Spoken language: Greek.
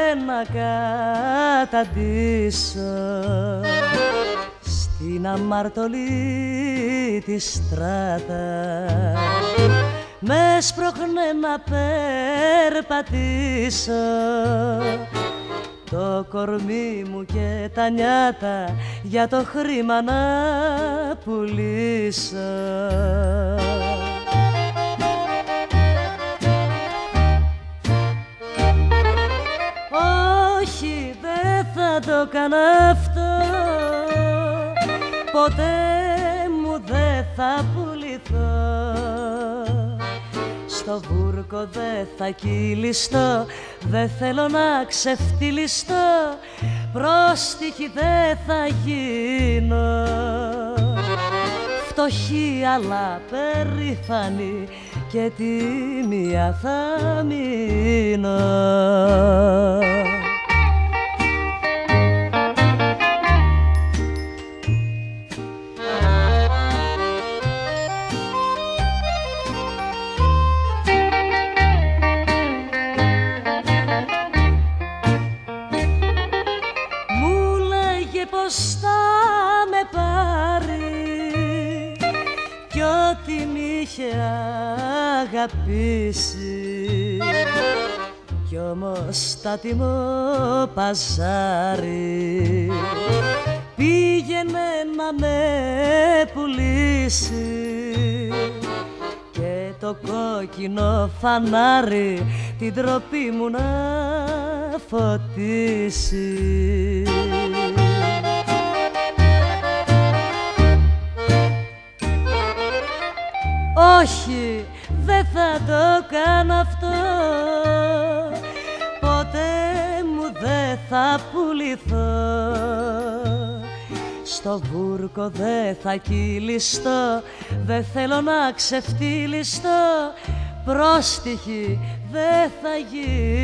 να καταντήσω στην αμαρτωλή τη στράτα, με σπρώχνε να περπατήσω, το κορμί μου και τα νιάτα για το χρήμα να πουλήσω. Όχι, δεν θα το κάνω αυτό, ποτέ μου δεν θα πουληθώ, στο βούρκο δεν θα κυλιστώ, δεν θέλω να ξεφτυλιστώ, πρόστιχη δεν θα γίνω, φτωχή αλλά περήφανη και τίμια θα μείνω. Πως θα με πάρει κι ό,τι μ' είχε αγαπήσει, κι όμως τα τιμώ παζάρι, πήγαινε να με πουλήσει και το κόκκινο φανάρι την τροπή μου να φωτίσει. Όχι, δεν θα το κάνω αυτό, ποτέ μου δεν θα πουληθώ, στο βούρκο δεν θα κυλιστώ, δεν θέλω να ξεφτυλιστώ, πρόστιχη δεν θα γίνω.